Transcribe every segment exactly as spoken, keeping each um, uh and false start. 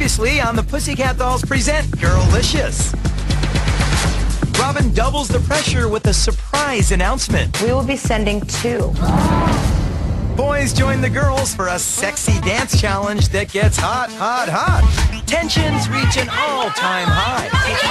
Previously on the Pussycat Dolls Present Girlicious. Robin doubles the pressure with a surprise announcement. We will be sending two. Boys join the girls for a sexy dance challenge that gets hot, hot, hot. Tensions reach an all-time high.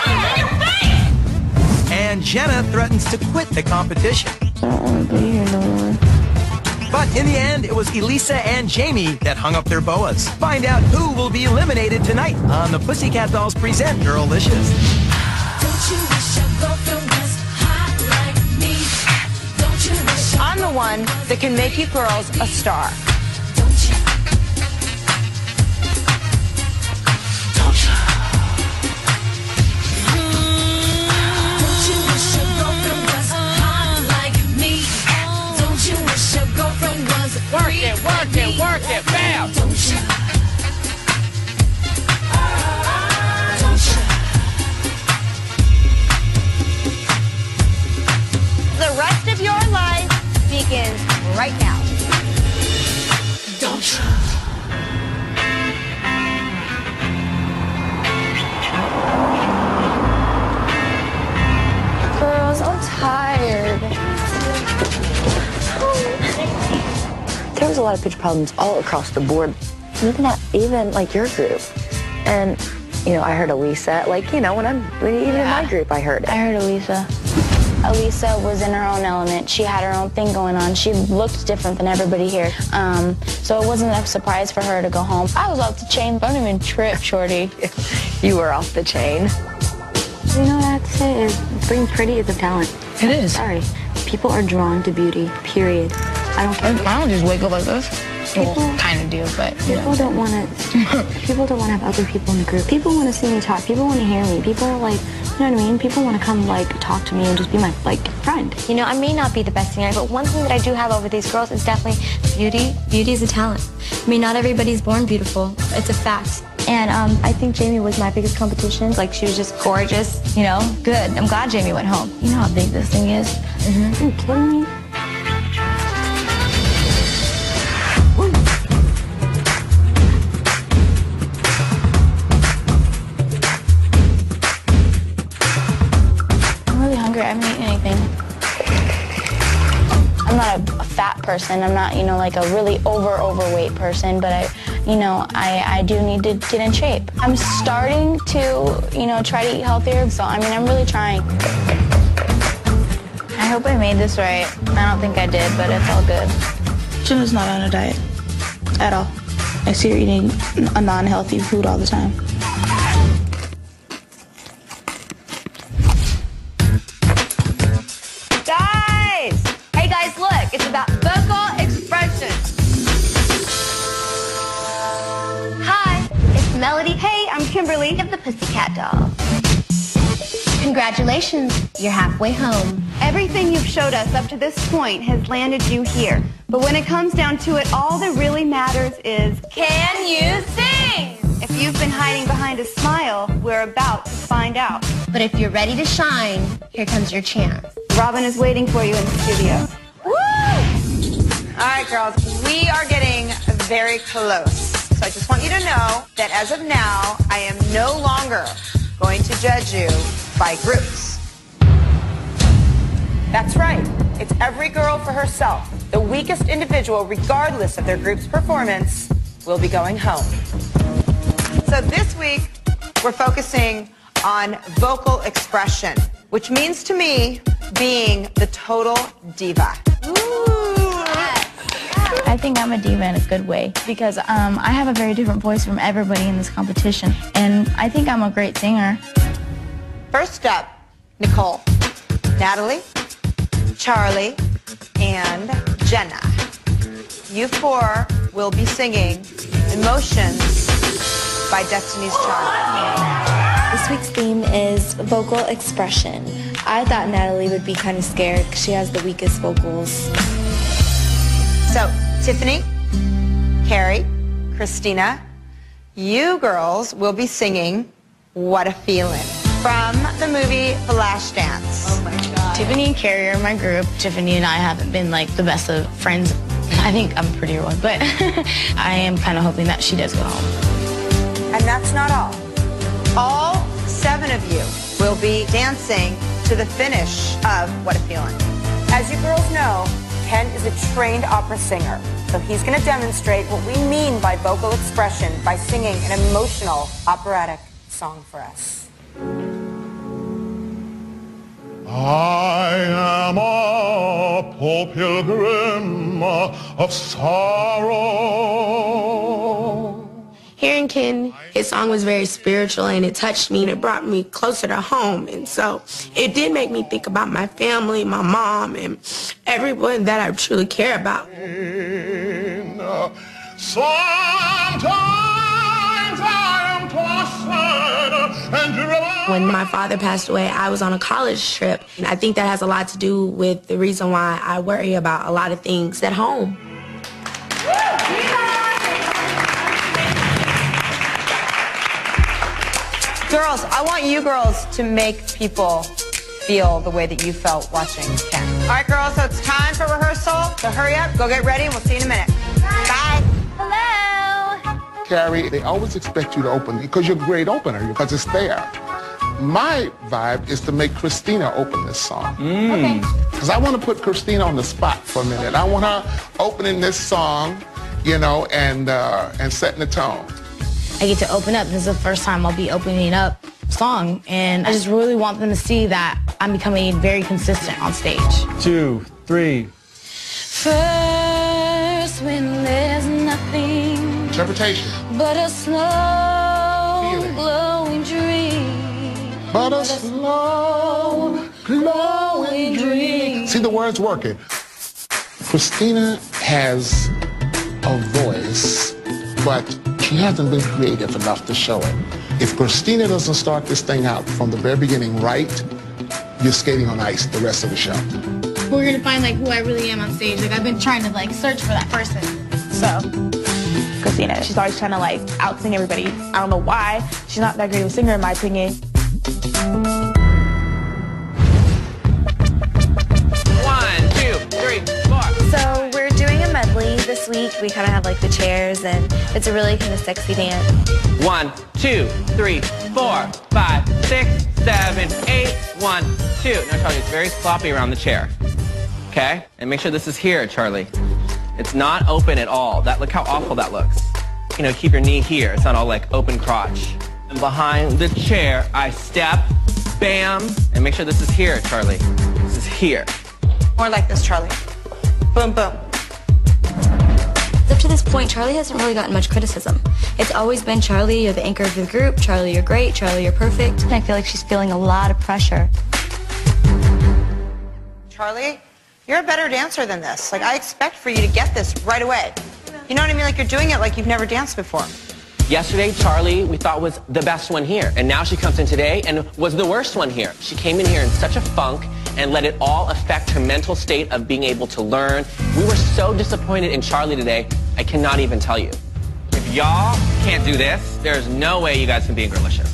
And Jenna threatens to quit the competition. I don't want to be here no more. But in the end, it was Ilisa and Jamie that hung up their boas. Find out who will be eliminated tonight on the Pussycat Dolls Present Girlicious. I'm the one that can make you girls a star. Work it, work it, work it, bam! Don't you? Don't you? The rest of your life begins right now. Don't you? Girls, I'm tired. There was a lot of pitch problems all across the board, even at, even like your group. And you know, I heard Ilisa, like you know, when I'm when, even yeah. in my group, I heard it. I heard Ilisa. Ilisa was in her own element. She had her own thing going on. She looked different than everybody here. Um, so it wasn't a surprise for her to go home. I was off the chain. Don't even trip, shorty. You were off the chain. You know what I have to say is being pretty is a talent. It is. Sorry. People are drawn to beauty, period. I don't care. I don't just wake up like this. People well, kind of do, but you people know. don't want to. People don't want to have other people in the group. People want to see me talk. People want to hear me. People are like, you know what I mean? People want to come like talk to me and just be my like friend. You know, I may not be the best singer, but one thing that I do have over these girls is definitely beauty. Beauty is a talent. I mean, not everybody's born beautiful. It's a fact. And um, I think Jamie was my biggest competition. Like, she was just gorgeous, you know, good. I'm glad Jamie went home. You know how big this thing is? Mm-hmm. Are you kidding me? I'm really hungry. I haven't eaten anything. I'm not a, a fat person. I'm not, you know, like a really over, overweight person, but I, you know, I, I do need to get in shape. I'm starting to, you know, try to eat healthier, so I mean, I'm really trying. I hope I made this right. I don't think I did, but it's all good. Jenna's not on a diet at all. I see her eating a non-healthy food all the time. Guys! Hey guys, look, it's about vocal expression. Hi, it's Melody. Hey, I'm Kimberly of the Pussycat Dolls. Congratulations, you're halfway home. Everything you've showed us up to this point has landed you here. But when it comes down to it, all that really matters is, can you sing? If you've been hiding behind a smile, we're about to find out. But if you're ready to shine, here comes your chance. Robin is waiting for you in the studio. Woo! All right, girls, we are getting very close. So I just want you to know that as of now, I am no longer going to judge you by groups. That's right. It's every girl for herself. The weakest individual, regardless of their group's performance, will be going home. So this week, we're focusing on vocal expression, which means to me being the total diva. Ooh. I think I'm a diva in a good way because um, I have a very different voice from everybody in this competition, and I think I'm a great singer. First up, Nichole, Natalie, Charlye, and Jenna. You four will be singing Emotions by Destiny's Child. This week's theme is vocal expression. I thought Natalie would be kind of scared because she has the weakest vocals. So, Tiffanie, Carrie, Chrystina, you girls will be singing What a Feeling from the movie Flashdance. Oh my God. Tiffanie and Carrie are my group. Tiffanie and I haven't been like the best of friends. I think I'm a prettier one, but I am kind of hoping that she does go home. And that's not all. All seven of you will be dancing to the finish of What a Feeling. As you girls know, Ken is a trained opera singer, so he's going to demonstrate what we mean by vocal expression by singing an emotional operatic song for us. I am a poor pilgrim of sorrow. Hearing Ken, his song was very spiritual and it touched me and it brought me closer to home. And so it did make me think about my family, my mom, and everyone that I truly care about. Sometimes I am tossed and driven. When my father passed away, I was on a college trip. And I think that has a lot to do with the reason why I worry about a lot of things at home. Girls, I want you girls to make people feel the way that you felt watching Ken. All right, girls, so it's time for rehearsal. So hurry up, go get ready, and we'll see you in a minute. Bye. Hello. Carrie, they always expect you to open because you're a great opener, because it's there. My vibe is to make Cristina open this song. Mm. Okay. Because I want to put Cristina on the spot for a minute. I want her opening this song, you know, and, uh, and setting the tone. I get to open up. This is the first time I'll be opening up a song, and I just really want them to see that I'm becoming very consistent on stage. Two, three. First, when there's nothing Interpretation. but a slow, Feeling. glowing dream. But a slow, glowing dream. See the words working. Cristina has a voice, but she hasn't been creative enough to show it. If Cristina doesn't start this thing out from the very beginning right, you're skating on ice the rest of the show. We're gonna find like who I really am on stage. Like I've been trying to like search for that person. So Cristina, she's always trying to like out-sing everybody. I don't know why. She's not that great of a singer in my opinion. One, two, three, four. So we're doing a medley this week. We kind of have like the chairs, and it's a really kind of sexy dance. One, two, three, four, five, six, seven, eight. One, two. Now, Charlye, it's very sloppy around the chair. Okay? And make sure this is here, Charlye. It's not open at all. That, look how awful that looks. You know, keep your knee here. It's not all like open crotch. And behind the chair, I step, bam, and make sure this is here, Charlye. This is here. More like this, Charlye. Boom, boom. Up to this point, Charlye hasn't really gotten much criticism. It's always been, Charlye, you're the anchor of the group. Charlye, you're great. Charlye, you're perfect. And I feel like she's feeling a lot of pressure. Charlye, you're a better dancer than this. Like, I expect for you to get this right away. You know what I mean? Like, you're doing it like you've never danced before. Yesterday, Charlye, we thought was the best one here. And now she comes in today and was the worst one here. She came in here in such a funk and let it all affect her mental state of being able to learn. We were so disappointed in Charlye today, I cannot even tell you. If y'all can't do this, there's no way you guys can be in Girlicious.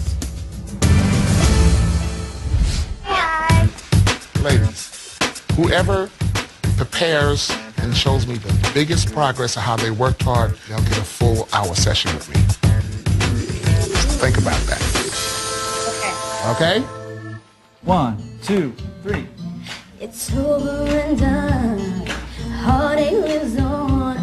Hi. Ladies, whoever prepares and shows me the biggest progress of how they worked hard, they'll get a full hour session with me. Just think about that. Okay. Okay? One, two, three. It's over and done. Heartache lives on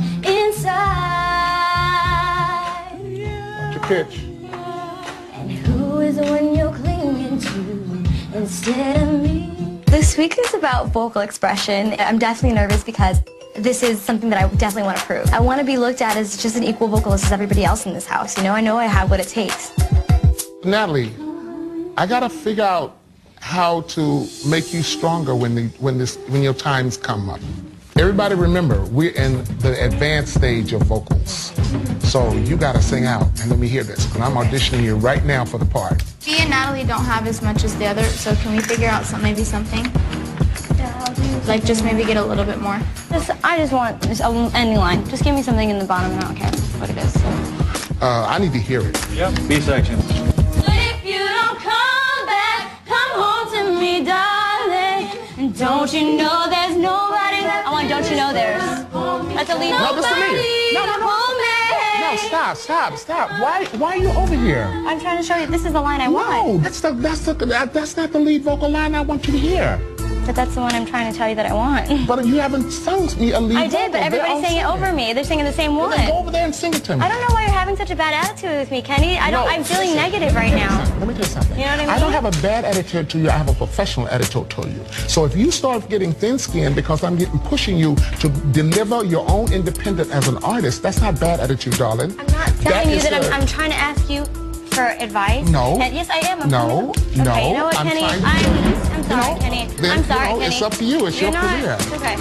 inside. Watch your pitch. And who is the one you're clinging to instead of me? This week is about vocal expression. I'm definitely nervous because this is something that I definitely want to prove. I want to be looked at as just an equal vocalist as everybody else in this house. You know, I know I have what it takes. Natalie, I gotta figure out how to make you stronger when the, when this when your times come up. Everybody remember, we're in the advanced stage of vocals. So you gotta sing out and let me hear this. And I'm auditioning you right now for the part. Me and Natalie don't have as much as the other, so can we figure out some maybe something? Like just maybe get a little bit more. Just, I just want just any line. Just give me something in the bottom and I don't care what it is. Uh, I need to hear it. Yep, B section. If you don't come back, come home to me, darling. And don't you know there's nobody that I want Don't You Know There's. That's a lead. No, this is me. No, no, no. No, no, stop, stop, stop. Why, why are you over here? I'm trying to show you this is the line I no, want. No, that's the, that's the, that, that's not the lead vocal line I want you to hear. But that's the one I'm trying to tell you that I want. But you haven't sung me a lead I did, vocal. but everybody's saying it over me. They're singing the same one. Well, then go over there and sing it to me. I don't know why you're having such a bad attitude with me, Kenny. I don't. No, I'm feeling listen, negative right now. Let me tell you something. You know what I mean? I don't have a bad attitude to you. I have a professional attitude to you. So if you start getting thin-skinned because I'm getting pushing you to deliver your own independent as an artist, that's not bad attitude, darling. I'm not telling that you that a, I'm, I'm trying to ask you for advice. No. And yes, I am. I'm no. okay, No. you know what, I'm Kenny? trying to, I'm, I'm sorry, you know, Kenny. Then, I'm sorry, you know, Kenny. It's up to you. It's You're your not. career. It's okay.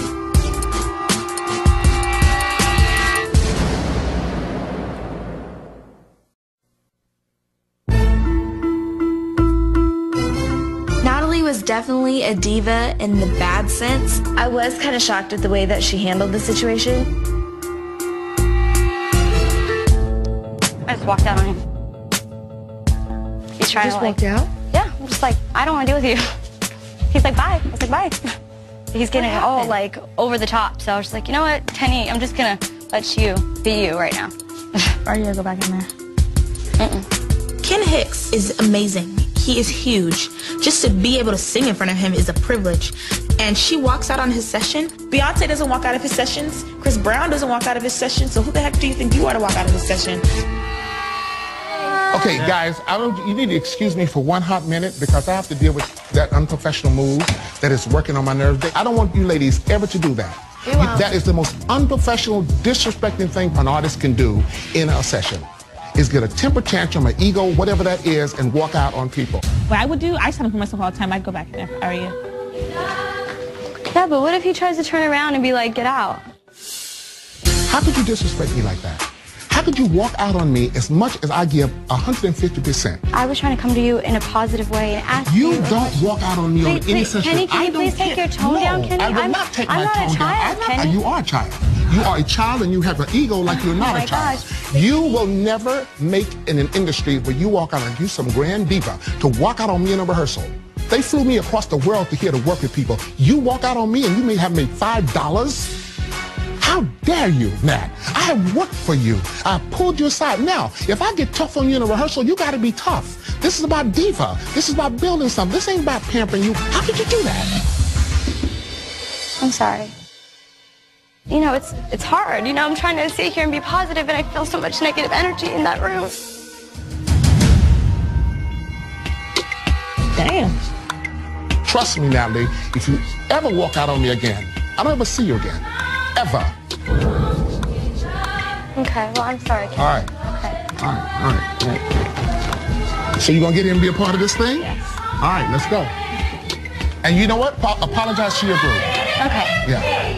Natalie was definitely a diva in the bad sense. I was kind of shocked at the way that she handled the situation. I just walked out on him. He's trying just to like. walked out? Yeah, I'm just like, I don't want to deal with you. He's like, bye. I was like, bye. He's getting all like over the top. So I was just like, you know what, Kenny, I'm just gonna let you be you right now. Are you gonna go back in there? Mm-mm. Ken Hicks is amazing. He is huge. Just to be able to sing in front of him is a privilege. And she walks out on his session. Beyonce doesn't walk out of his sessions. Chris Brown doesn't walk out of his session. So who the heck do you think you are to walk out of his session? Okay, guys, I don't, you need to excuse me for one hot minute because I have to deal with that unprofessional move that is working on my nerves. I don't want you ladies ever to do that. You, that is the most unprofessional, disrespecting thing an artist can do in a session, is get a temper tantrum, an ego, whatever that is, and walk out on people. What I would do, I stand up for myself all the time. I'd go back in there if I were you. Yeah, but what if he tries to turn around and be like, get out? How could you disrespect me like that? How could you walk out on me as much as I give one hundred fifty percent? I was trying to come to you in a positive way and ask you. You don't walk out on me please, on any please, session. Kenny, can I you please take care. your tone no, down, Kenny? I will I'm, not take I'm my not tone a child, down. I'm not, Kenny. you are a child. You are a child and you have an ego like you're not Oh my a child. gosh. You will never make in an industry where you walk out and you some grand diva to walk out on me in a rehearsal. They flew me across the world to here to work with people. You walk out on me and you may have made five dollars? How dare you, Nat? I have worked for you. I pulled you aside. Now, if I get tough on you in a rehearsal, you gotta be tough. This is about diva. This is about building something. This ain't about pampering you. How could you do that? I'm sorry. You know, it's it's hard. You know, I'm trying to sit here and be positive, and I feel so much negative energy in that room. Damn. Trust me, Natalie, if you ever walk out on me again, I don't ever see you again. Ever. Okay, well, I'm sorry, Kenny. All right. Okay. All right, all right, all right. So you gonna get in and be a part of this thing? Yes. All right, let's go. And you know what? Pa- apologize to your group. Okay. Yeah.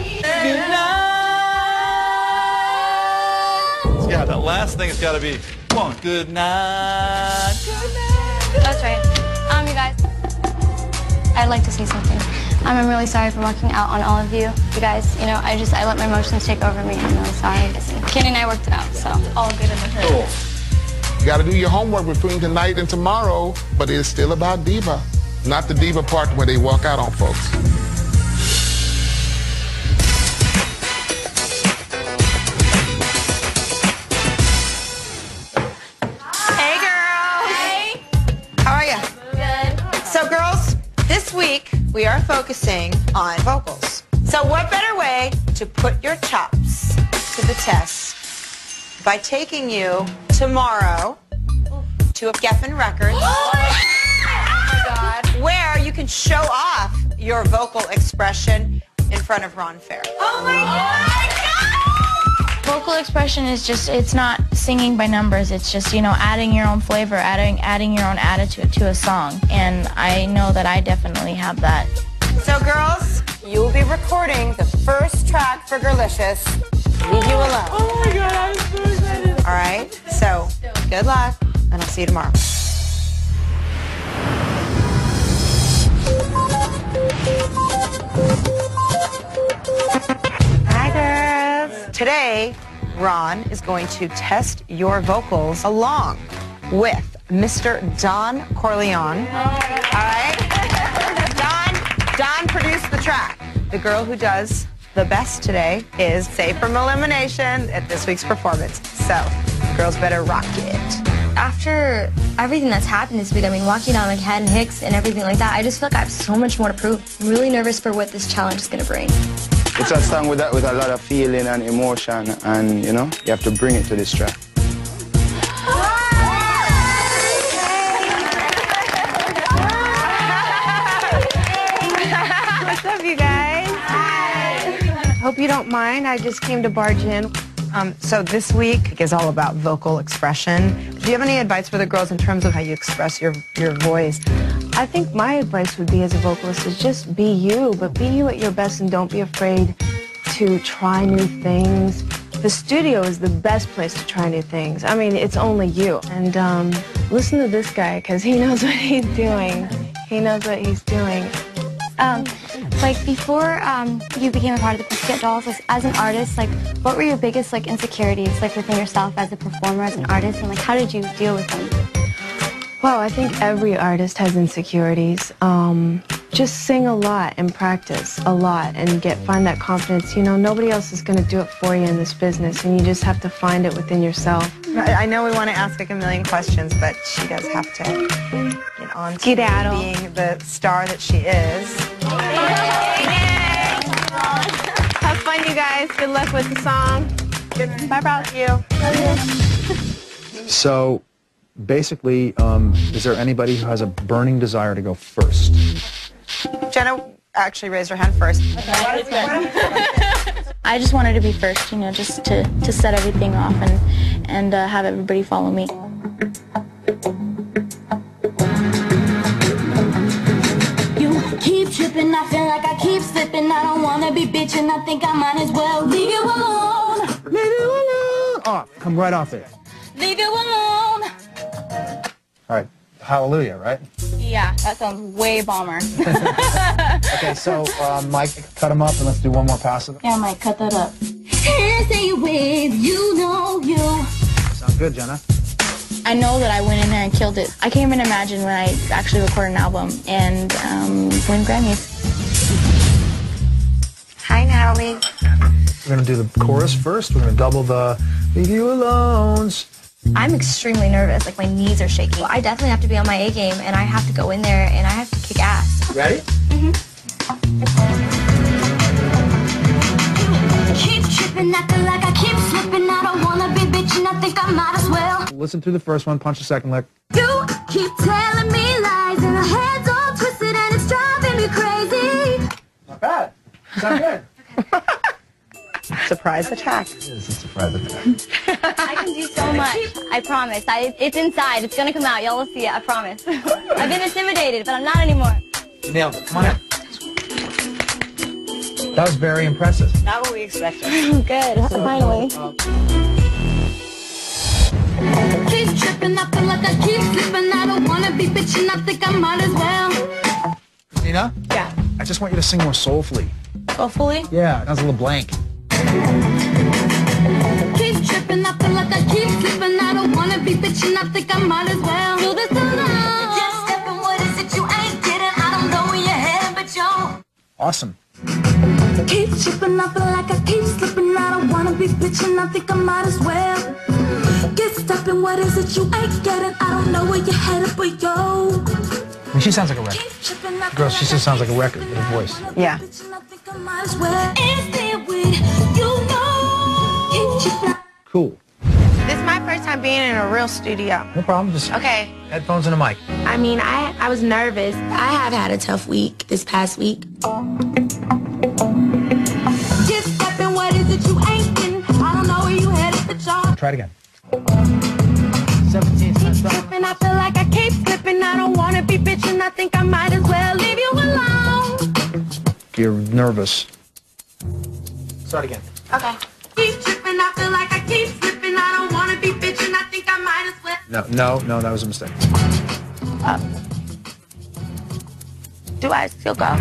Yeah, that last thing has got to be, come on, good night. Good night. That's right. Um, you guys, I'd like to say something. Um, I'm really sorry for walking out on all of you. You guys, you know, I just, I let my emotions take over me. I'm really sorry. Kenny and I worked it out, so all good in the hood. Cool. You got to do your homework between tonight and tomorrow, but it's still about diva, not the diva part where they walk out on folks. Hey, girls. Hey. How are you? Good. So, girls, this week we are focusing on vocals. So what better way to put your chops to the test by taking you tomorrow to a Geffen Records. Oh my God. Where you can show off your vocal expression in front of Ron Fair. Oh my God! Vocal expression is just, it's not singing by numbers. It's just, you know, adding your own flavor, adding, adding your own attitude to a song. And I know that I definitely have that. So girls, you will be recording the first track for Girlicious, Leave You Alone. Oh my God, I'm so excited. All right, so good luck, and I'll see you tomorrow. Hi, girls. Today, Ron is going to test your vocals along with Mister Don Corleone. All right? Don, Don produced the track. The girl who does the best today is saved from elimination at this week's performance. So, Girls better rock it. After everything that's happened this week, I mean, walking down like Head and Hicks and everything like that, I just feel like I have so much more to prove. I'm really nervous for what this challenge is going to bring. It's a song with a, with a lot of feeling and emotion, and, you know, you have to bring it to this track. What's up, you guys? Hi. Hope you don't mind. I just came to barge in. Um, so this week is all about vocal expression. Do you have any advice for the girls in terms of how you express your, your voice? I think my advice would be as a vocalist is just be you, but be you at your best and don't be afraid to try new things. The studio is the best place to try new things. I mean, it's only you. And um, listen to this guy, because he knows what he's doing. He knows what he's doing. Um, like before um, you became a part of the Pussycat Dolls, like, as an artist, like what were your biggest like insecurities like within yourself as a performer, as an artist, and like how did you deal with them? Well, I think every artist has insecurities. Um, just sing a lot and practice a lot and get find that confidence. You know, nobody else is going to do it for you in this business, and you just have to find it within yourself. I, I know we want to ask like a million questions, but she does have to get on to Skedaddle. being the star that she is. Have fun, you guys. Good luck with the song. Bye, proud of you. So, basically, um, is there anybody who has a burning desire to go first? Jenna actually raised her hand first. I just wanted to be first, you know, just to, to set everything off and, and uh, have everybody follow me. You keep tripping, I feel like I keep slipping. I don't wanna be bitching, I think I might as well leave you alone. Leave you alone! Oh, come right off it. Leave you alone. All right, hallelujah, right? Yeah, that sounds way bomber. Okay, so, uh, Mike, cut him up and let's do one more pass of it. Yeah, Mike, cut that up. Can't say a wave, you know you. Sound good, Jenna. I know that I went in there and killed it. I can't even imagine when I actually record an album and um, win Grammys. Hi, Natalie. We're going to do the chorus first. We're going to double the leave you alones. I'm extremely nervous, like my knees are shaking. I definitely have to be on my A game, and I have to go in there and I have to kick ass. Ready? Mm-hmm. Keep tripping, I feel like I keep slipping. I don't wanna be bitching, I think I might as well. Listen through the first one, punch the second lick. You keep telling me lies and your head's all twisted and it's driving me crazy. Not bad. Sound good. Surprise attack. It is a surprise attack. I can do so much. I promise. I, it's inside. It's gonna come out. Y'all will see it. I promise. I've been intimidated, but I'm not anymore. Nailed it. Come on in. That was very impressive. Not what we expected. Good. Finally. Keep tripping, I feel like I keep slipping. I don't wanna be bitching, I think I might as well. Christina? Yeah. I just want you to sing more soulfully. Hopefully. Yeah, that was a little blank. Keep tripping, I feel like I keep slipping. I don't wanna be bitching, I think I might as well. Do this alone. Just stepping, what is it you ain't getting? I don't know where you're heading, but yo. Awesome. Keep tripping, I feel like I keep slipping. I don't wanna be bitching, I think I might as well. Get stepping, what is it you ain't getting? I don't know where you're headed, but yo. I mean, she sounds like a record. Girl, she just sounds like a record in her voice. Yeah. Cool. This is my first time being in a real studio. No problem. Just Okay. headphones and a mic. I mean, I, I was nervous. I have had a tough week this past week. Just stepping, what is it you ain't getting? I don't know where you headed, but y'all. Try it again. seventeen cents. Tripping, I feel like I keep slipping. I don't wanna be bitching. I think I might as well leave you alone. You're nervous. Start again. Okay. Keep tripping, I feel like I keep slipping. I don't wanna be bitching. I think I might as well. No, no, no, that was a mistake. Uh, do I still go?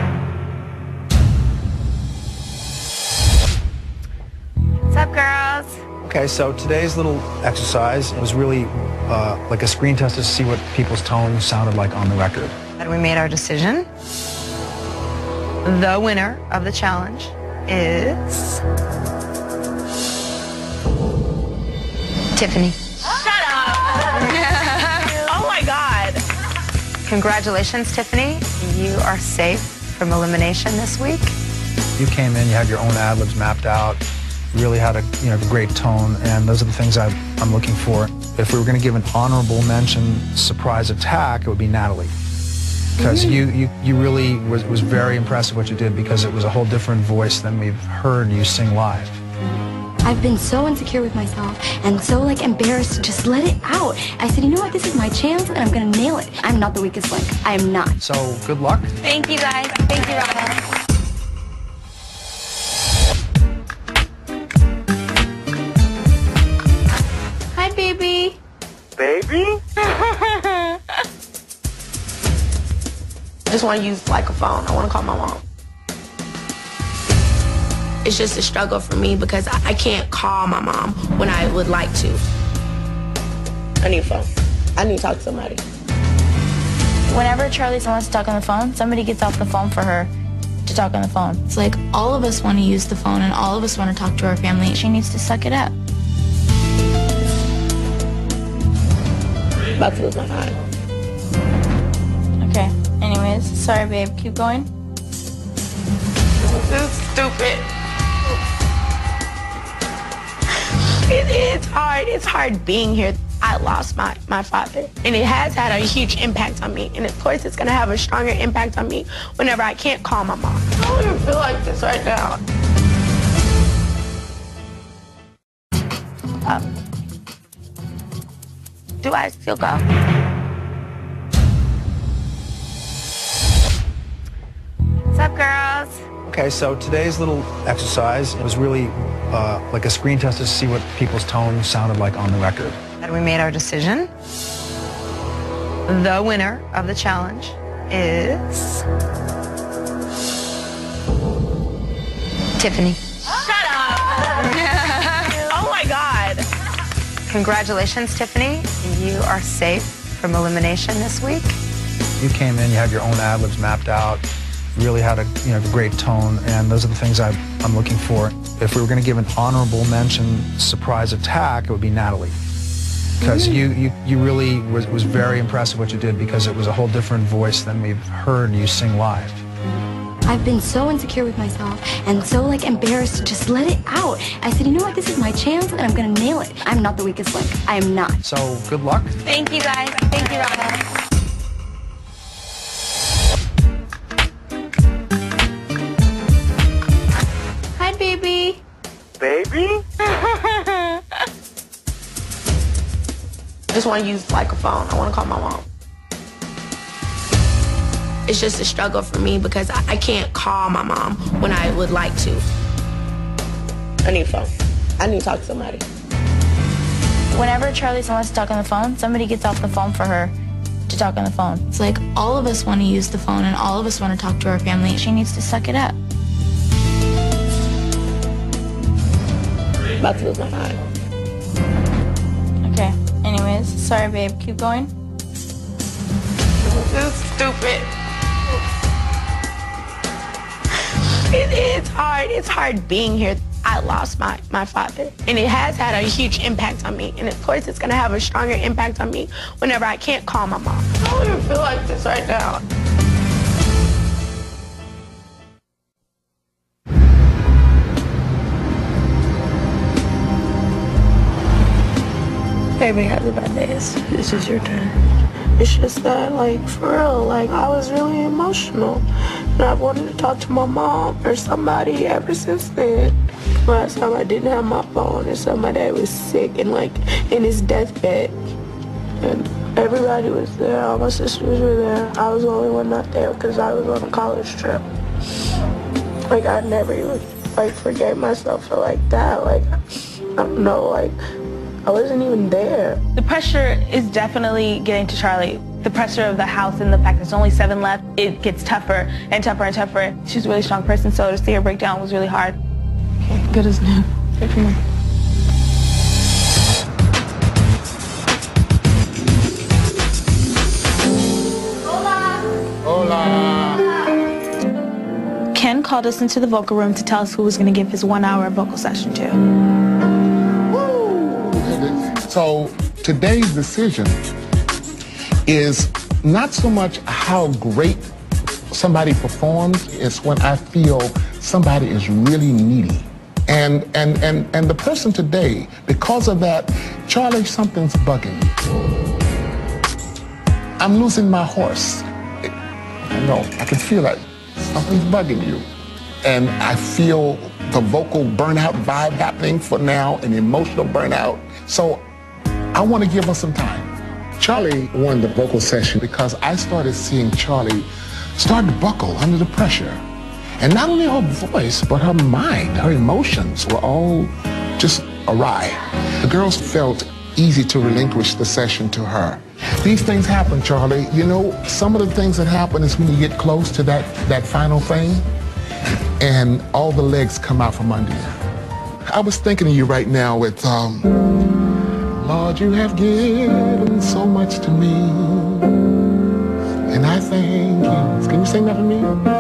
What's up, girls? Okay, so today's little exercise was really uh, like a screen test to see what people's tones sounded like on the record. And we made our decision. The winner of the challenge is Tiffanie. Shut up! Oh my God. Congratulations, Tiffanie. You are safe from elimination this week. You came in, you had your own ad-libs mapped out, you really had a you know, great tone, and those are the things I, I'm looking for. If we were going to give an honorable mention surprise attack, it would be Natalie. Because you, you, you really was, was very impressive what you did, because it was a whole different voice than we've heard you sing live. I've been so insecure with myself and so like embarrassed to just let it out. I said, you know what, this is my chance and I'm gonna nail it. I'm not the weakest link. I am not. So good luck. Thank you guys. Thank you, Robin. Hi, baby. Baby? I just want to use like a phone. I want to call my mom. It's just a struggle for me because I can't call my mom when I would like to. I need a phone. I need to talk to somebody. Whenever Charlie wants to talk on the phone, somebody gets off the phone for her to talk on the phone. It's like all of us want to use the phone and all of us want to talk to our family. She needs to suck it up. About to lose my mind. Okay, anyways, sorry babe, keep going. This is stupid. It, it's hard. It's hard being here. I lost my, my father, and it has had a huge impact on me. And of course, it's going to have a stronger impact on me whenever I can't call my mom. I don't even feel like this right now. Um, do I still go? What's up, girls? Okay, so today's little exercise was really uh, like a screen test to see what people's tone sounded like on the record. And we made our decision. The winner of the challenge is Tiffanie. Shut up! Oh my God. Congratulations, Tiffanie. You are safe from elimination this week. You came in, you had your own ad-libs mapped out, you really had a you know, great tone, and those are the things I, I'm looking for. If we were going to give an honorable mention surprise attack, it would be Natalie. Because you, you, you really was, was very impressive what you did, because it was a whole different voice than we've heard you sing live. I've been so insecure with myself and so like embarrassed to just let it out. I said, you know what, this is my chance and I'm gonna nail it. I'm not the weakest link. I am not. So good luck. Thank you guys. Thank you, Robin. Hi, baby. Baby? I just want to use like a phone. I want to call my mom. It's just a struggle for me because I, I can't call my mom when I would like to. I need a phone. I need to talk to somebody. Whenever Charlie wants to talk on the phone, somebody gets off the phone for her to talk on the phone. It's like all of us want to use the phone and all of us want to talk to our family. She needs to suck it up. About to lose my mind. Okay, anyways, sorry babe, keep going. This is stupid. It, it's hard. It's hard being here. I lost my, my father, and it has had a huge impact on me. And of course, it's going to have a stronger impact on me whenever I can't call my mom. I don't even feel like this right now. Baby, happy birthdays. This is your turn. It's just that, like, for real, like, I was really emotional. And I wanted to talk to my mom or somebody ever since then. Last time I didn't have my phone and so my dad was sick and, like, in his deathbed. And everybody was there. All my sisters were there. I was the only one not there because I was on a college trip. Like, I never even, like, forgave myself for, like, that. Like, I don't know, like, I wasn't even there. The pressure is definitely getting to Charlie. The pressure of the house and the fact there's only seven left, it gets tougher and tougher and tougher. She's a really strong person, so to see her break down was really hard. Okay, good as new. Good for me. Hola. Ken called us into the vocal room to tell us who was going to give his one-hour vocal session to. So today's decision is not so much how great somebody performs, it's when I feel somebody is really needy. And, and, and, and the person today, because of that, Charlye, something's bugging me. I'm losing my horse. I know, I can feel it. Something's bugging you. And I feel the vocal burnout vibe happening for now, an emotional burnout. So I want to give her some time. Charlye won the vocal session because I started seeing Charlye start to buckle under the pressure. And not only her voice, but her mind, her emotions were all just awry. The girls felt easy to relinquish the session to her. These things happen, Charlye. You know, some of the things that happen is when you get close to that, that final thing, and all the legs come out from under you. I was thinking of you right now with, um, Lord, you have given so much to me, and I thank you. Can you sing that for me?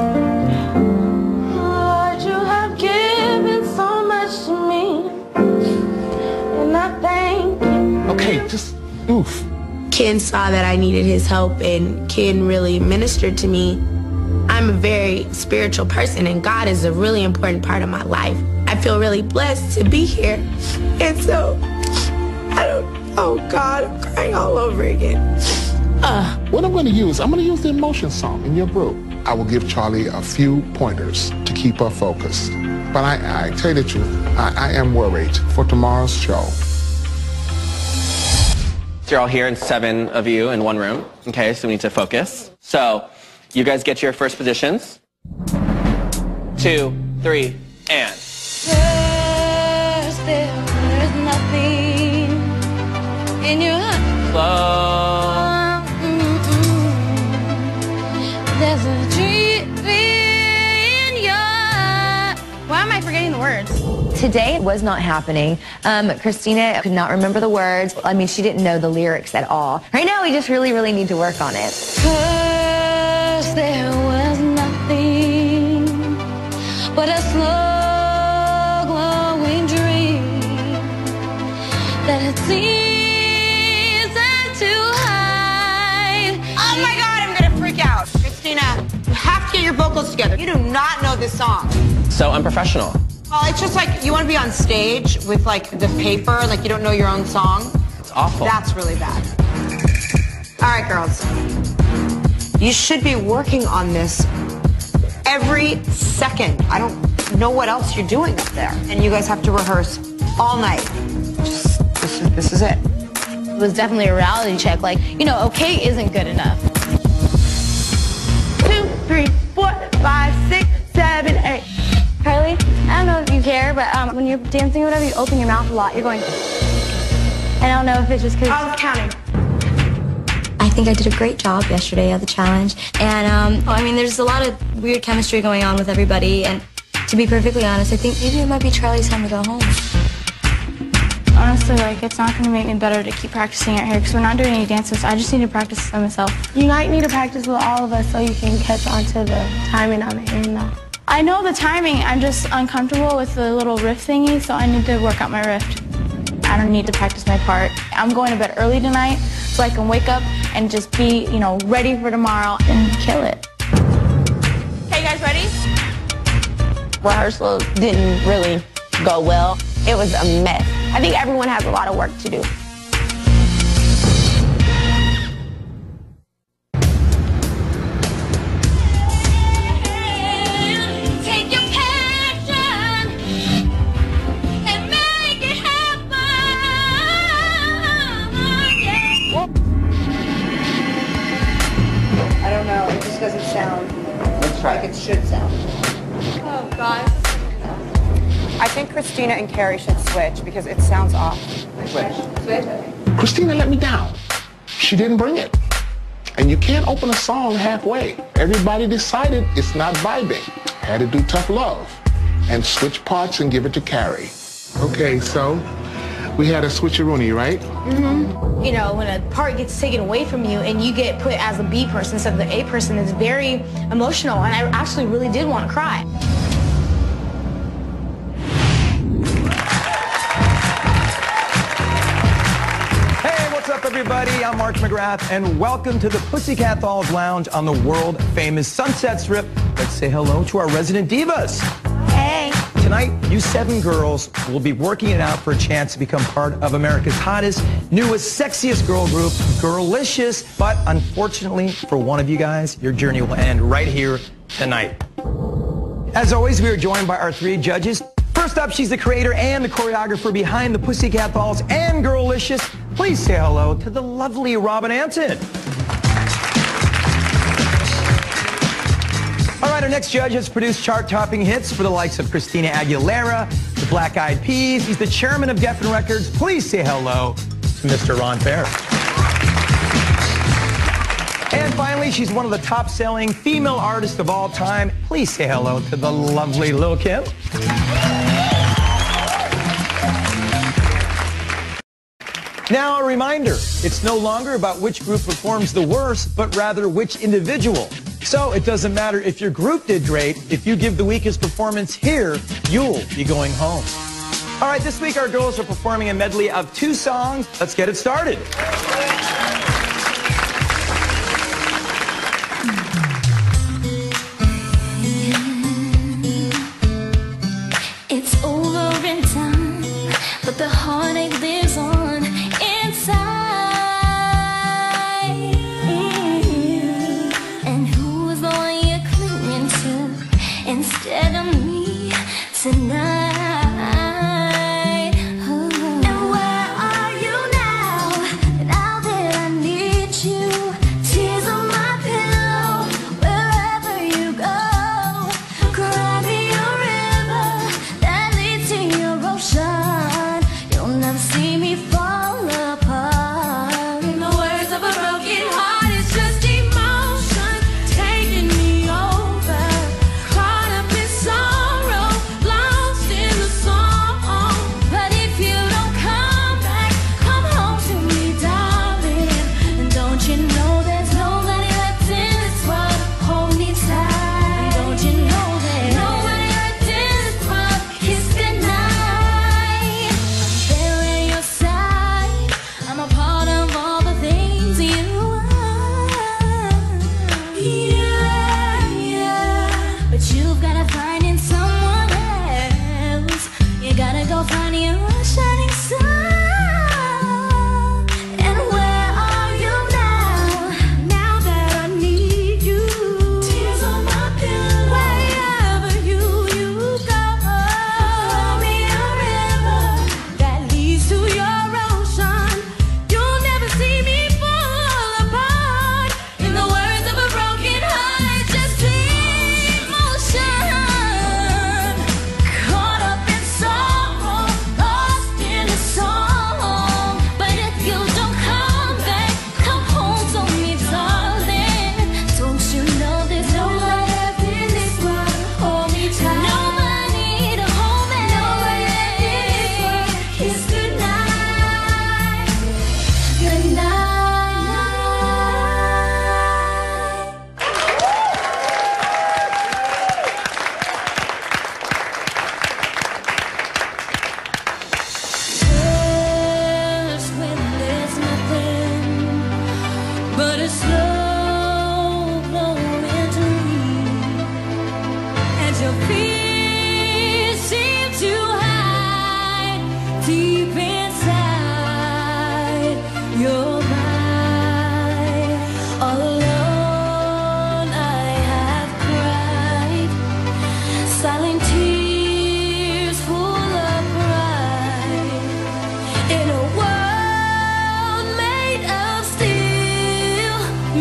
Lord, you have given so much to me, and I thank you. Okay, just oof. Ken saw that I needed his help, and Ken really ministered to me. I'm a very spiritual person, and God is a really important part of my life. I feel really blessed to be here. And so, I don't, oh God, I'm crying all over again. Uh, what I'm going to use, I'm going to use the emotion song in your group. I will give Charlye a few pointers to keep her focused. But I, I tell you the truth, I, I am worried for tomorrow's show. You're all here, and seven of you in one room. Okay, so we need to focus. So, you guys get your first positions. Two, three, and. First, there's nothing in your heart. Slow. There's a dream in your. Why am I forgetting the words? Today was not happening. Um, Chrystina could not remember the words. I mean, she didn't know the lyrics at all. Right now, we just really, really need to work on it. First, there was nothing but a slow glowing dream that had seasons to hide. Oh my God, I'm gonna freak out. Chrystina, you have to get your vocals together. You do not know this song. So unprofessional. Well, it's just like you want to be on stage with like the paper, like you don't know your own song. It's awful. That's really bad. All right, girls. You should be working on this every second. I don't know what else you're doing up there. And you guys have to rehearse all night. Just, this is, this is it. It was definitely a reality check. Like, you know, okay isn't good enough. Two, three, four, five, six, seven, eight. Carly, I don't know if you care, but um, when you're dancing or whatever, you open your mouth a lot. You're going. And I don't know if it's just because. I was counting. I think I did a great job yesterday at the challenge. And, um, I mean, there's a lot of weird chemistry going on with everybody. And to be perfectly honest, I think maybe it might be Charlie's time to go home. Honestly, like, it's not going to make me better to keep practicing out here because we're not doing any dances. I just need to practice by myself. You might need to practice with all of us so you can catch on to the timing on the end, though. I know the timing. I'm just uncomfortable with the little riff thingy, so I need to work out my riff. I don't need to practice my part. I'm going to bed early tonight so I can wake up and just be, you know, ready for tomorrow and kill it. Okay, guys, ready? Rehearsal didn't really go well. It was a mess. I think everyone has a lot of work to do. Take your passion and make it happen. Yeah. I don't know. It just doesn't sound like it should sound. Oh, God. I think Chrystina and Carrie should switch because it sounds off. Switch. Chrystina let me down. She didn't bring it. And you can't open a song halfway. Everybody decided it's not vibing. Had to do Tough Love and switch parts and give it to Carrie. Okay, so we had a switcheroony, right? Mm-hmm. You know, when a part gets taken away from you and you get put as a B person instead of the A person, it's very emotional, and I actually really did want to cry. I'm Mark McGrath, and welcome to the Pussycat Dolls Lounge on the world-famous Sunset Strip. Let's say hello to our resident divas. Hey. Tonight, you seven girls will be working it out for a chance to become part of America's hottest, newest, sexiest girl group, Girlicious. But unfortunately, for one of you guys, your journey will end right here tonight. As always, we are joined by our three judges. First up, she's the creator and the choreographer behind the Pussycat Dolls and Girlicious. Please say hello to the lovely Robin Antin. All right, our next judge has produced chart-topping hits for the likes of Cristina Aguilera, the Black Eyed Peas. He's the chairman of Geffen Records. Please say hello to Mister Ron Fair. And finally, she's one of the top-selling female artists of all time. Please say hello to the lovely Lil' Kim. Now, a reminder, it's no longer about which group performs the worst, but rather which individual. So it doesn't matter if your group did great. If you give the weakest performance here, you'll be going home. All right, this week our girls are performing a medley of two songs. Let's get it started. It's over in time, but the heartache lives on inside. Mm-hmm. And who is the one you're clinging to instead of me tonight? Oh. And where are you now? Now that I need you, tears on my pillow, wherever you go. Cry me a river that leads to your ocean. You'll never see me fall apart. In the words of a broken heart, it's just emotion taking me over. Caught up in sorrow, lost in the song. But if you don't come back, come home to me, darling. And don't you know there's nobody left in this world to hold me tight? Don't you know there's nobody left in this world to kiss goodnight? I'm there at your side. I'm a part of all the things you are. Yeah, yeah. But you've gotta find in someone else. You gotta go find your shining star. And where are you now? Now that I need you. Tears on my pillow. Wherever you you go. Throw me a river that leads to your ocean. You'll never see me fall apart. In the words of a broken heart, it's just emotion. Caught up in sorrow, lost in a song. But if you don't come back, come home to me, darling. Don't you know there's nobody left in this world to hold me tight? Nobody to hold me. Nobody left in this world to kiss goodnight. Goodnight. First when there's nothing but a slow glowing dream, and your fears seem to hide deep inside your mind. All alone I have cried, silent tears full of pride. In a world made of steel,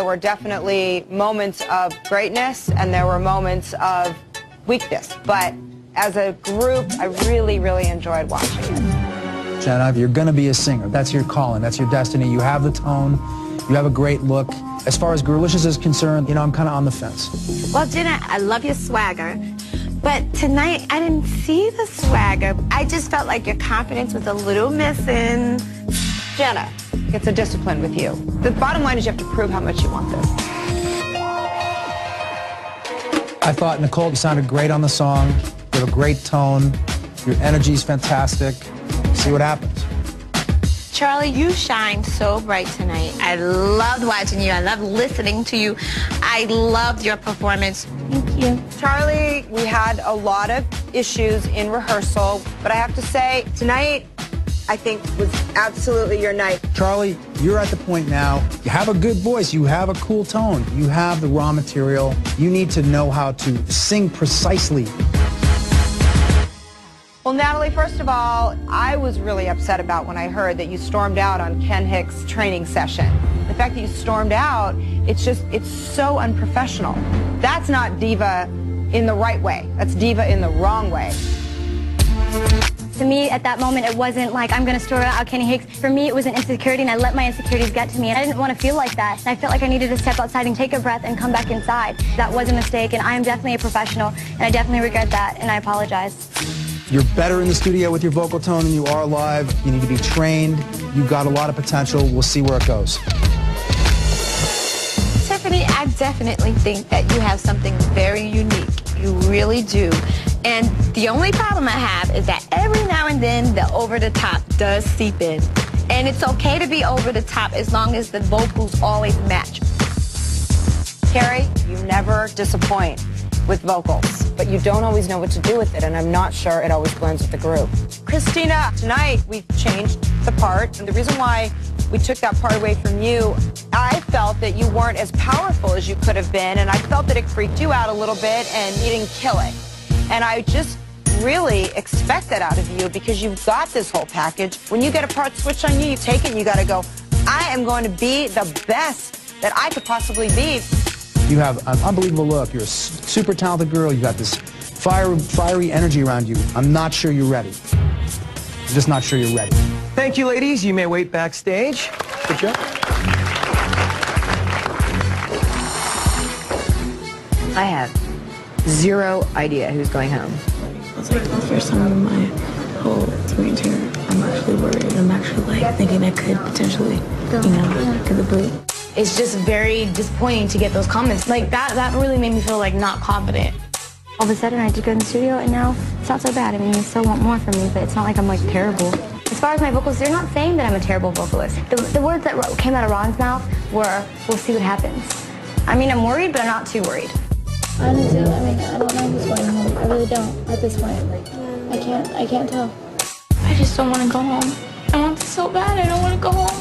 were definitely moments of greatness and there were moments of weakness. But as a group, I really, really enjoyed watching it. Jenna, you're going to be a singer. That's your calling. That's your destiny. You have the tone. You have a great look. As far as Girlicious is concerned, you know, I'm kind of on the fence. Well, Jenna, I love your swagger. But tonight, I didn't see the swagger. I just felt like your confidence was a little missing. Jenna, it's a discipline with you. The bottom line is you have to prove how much you want this. I thought, Nichole, you sounded great on the song. You have a great tone. Your energy's fantastic. See what happens. Charlye, you shined so bright tonight. I loved watching you. I loved listening to you. I loved your performance. Thank you. Charlye, we had a lot of issues in rehearsal, but I have to say, tonight, I think was absolutely your night. Charlye, you're at the point now. You have a good voice. You have a cool tone. You have the raw material. You need to know how to sing precisely. Well, Natalie, first of all, I was really upset about when I heard that you stormed out on Ken Hicks' training session. The fact that you stormed out, it's just, it's so unprofessional. That's not diva in the right way. That's diva in the wrong way. To me, at that moment, it wasn't like, I'm going to storm out Kenny Hicks. For me, it was an insecurity, and I let my insecurities get to me. And I didn't want to feel like that. And I felt like I needed to step outside and take a breath and come back inside. That was a mistake, and I am definitely a professional, and I definitely regret that, and I apologize. You're better in the studio with your vocal tone than you are live. You need to be trained. You've got a lot of potential. We'll see where it goes. Tiffanie, I definitely think that you have something very unique. You really do. And the only problem I have is that every now and then the over-the-top does seep in. And it's okay to be over-the-top as long as the vocals always match. Carrie, you never disappoint with vocals, but you don't always know what to do with it, and I'm not sure it always blends with the group. Cristina, tonight we changed the part, and the reason why we took that part away from you, I felt that you weren't as powerful as you could have been, and I felt that it freaked you out a little bit, and you didn't kill it. And I just really expect that out of you because you've got this whole package. When you get a part switched on you, you take it and you got to go, I am going to be the best that I could possibly be. You have an unbelievable look. You're a super talented girl. You got this fire, fiery energy around you. I'm not sure you're ready. I'm just not sure you're ready. Thank you, ladies. You may wait backstage. Good job. I have zero idea who's going home. It's like the first time in my whole experience here, I'm actually worried. I'm actually like thinking I could potentially, you know, get the boot. It's just very disappointing to get those comments. Like that, that really made me feel like not confident. All of a sudden, I did go in the studio, and now it's not so bad. I mean, you still want more from me, but it's not like I'm like terrible. As far as my vocals, they're not saying that I'm a terrible vocalist. The, the words that came out of Ron's mouth were, we'll see what happens. I mean, I'm worried, but I'm not too worried. Honestly, I mean, I don't know who's going home. I really don't at this point. I can't, I can't tell. I just don't want to go home. I want this so bad. I don't want to go home.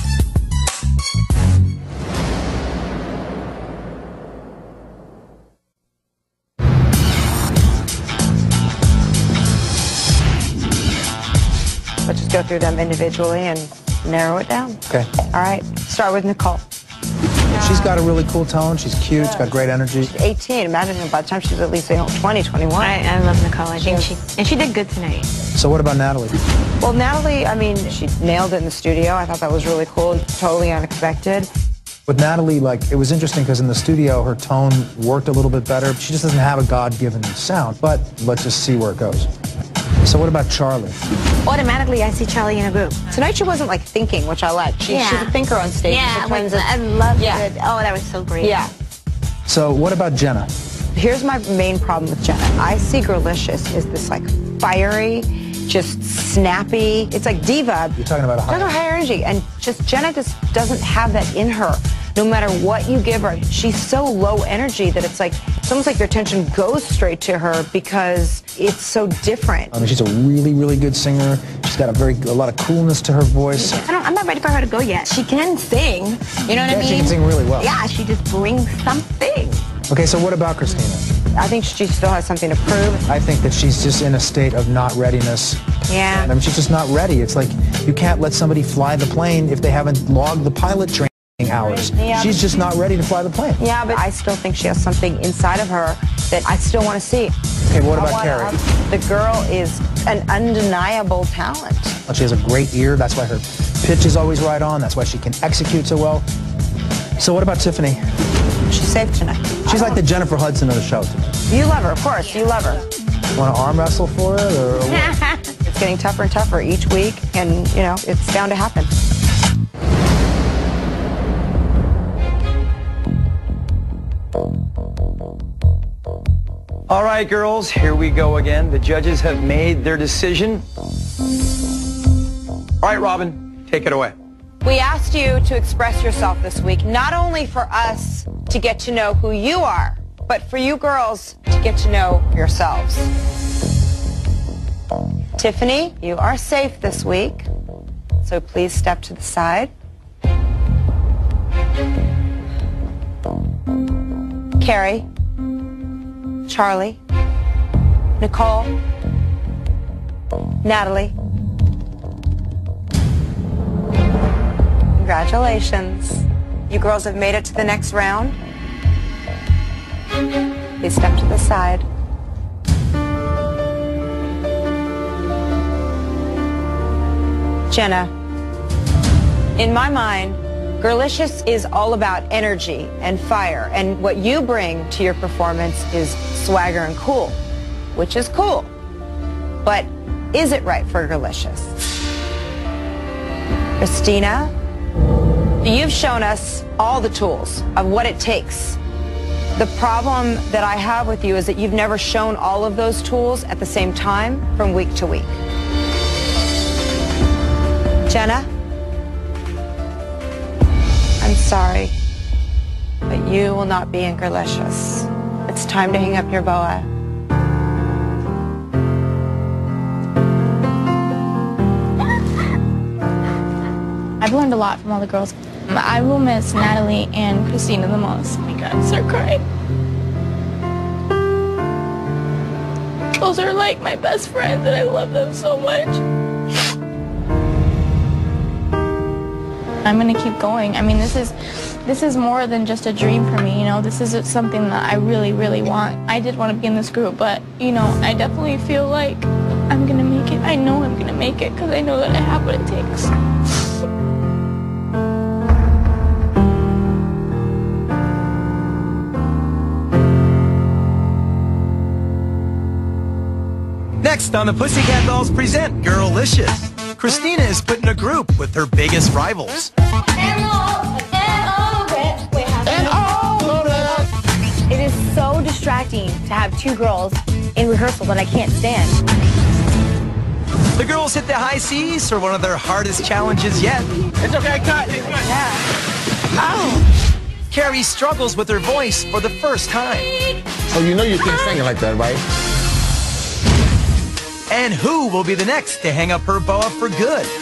Let's just go through them individually and narrow it down. Okay. All right, start with Nichole. She's got a really cool tone. She's cute. She's got great energy. She's eighteen. Imagine by the time she's at least you know, twenty, twenty-one. I, I love Nichole. I think she, and she did good tonight. So what about Natalie? Well, Natalie, I mean, she nailed it in the studio. I thought that was really cool, totally unexpected. With Natalie, like, it was interesting because in the studio, her tone worked a little bit better. She just doesn't have a God-given sound, but let's just see where it goes. So what about Charlye? Automatically, I see Charlye in a group. Tonight she wasn't like thinking, which I like. She, Yeah. She's a thinker on stage. Yeah, Sometimes like, it's- I love Yeah. it. Oh, that was so great. Yeah. So what about Jenna? Here's my main problem with Jenna. I see Girlicious as this like fiery, just snappy. It's like diva. You're talking about a high Talking about high energy, and just Jenna just doesn't have that in her. No matter what you give her, she's so low energy that it's like it's almost like your attention goes straight to her because it's so different. I mean, she's a really, really good singer. She's got a very a lot of coolness to her voice. I don't, I'm not ready for her to go yet. She can sing. You know what Yeah, I mean? she can sing really well. Yeah, she just brings something. Okay, so what about Cristina? I think she still has something to prove. I think that she's just in a state of not readiness. Yeah. I mean, she's just not ready. It's like you can't let somebody fly the plane if they haven't logged the pilot training. hours. Yeah. She's just not ready to fly the plane. Yeah, but I still think she has something inside of her that I still want to see. Okay, what I about wanna- Carrie? The girl is an undeniable talent. She has a great ear. That's why her pitch is always right on. That's why she can execute so well. So what about Tiffanie? She's safe tonight. She's like the Jennifer Hudson of the show. You love her, of course. You love her. Want to arm wrestle for it? Or, or what? It's getting tougher and tougher each week, and, you know, it's bound to happen. All right, girls, here we go again. The judges have made their decision. All right, Robin, take it away. We asked you to express yourself this week, not only for us to get to know who you are, but for you girls to get to know yourselves. Tiffanie, you are safe this week, so please step to the side. Carrie, Charlye, Nichole, Natalie. Congratulations. You girls have made it to the next round. Please step to the side. Jenna, in my mind, Girlicious is all about energy and fire, and what you bring to your performance is swagger and cool, which is cool. But is it right for Girlicious? Cristina, you've shown us all the tools of what it takes. The problem that I have with you is that you've never shown all of those tools at the same time from week to week. Jenna, I'm sorry, but you will not be in Girlicious. It's time to hang up your boa. I've learned a lot from all the girls. I will miss Natalie and Cristina the most. Oh my God, I start crying. Those are like my best friends and I love them so much. I'm gonna keep going. I mean, this is this is more than just a dream for me, you know. This is something that I really, really want. I did want to be in this group, but, you know, I definitely feel like I'm gonna make it. I know I'm gonna make it because I know that I have what it takes. Next on the Pussycat Dolls Present, Girlicious. Cristina is put in a group with her biggest rivals. It is so distracting to have two girls in rehearsal that I can't stand. The girls hit the high seas for one of their hardest challenges yet. It's okay, cut. It's good. Yeah. Ow! Carrie struggles with her voice for the first time. So you know you can't sing it like that, right? And who will be the next to hang up her boa for good?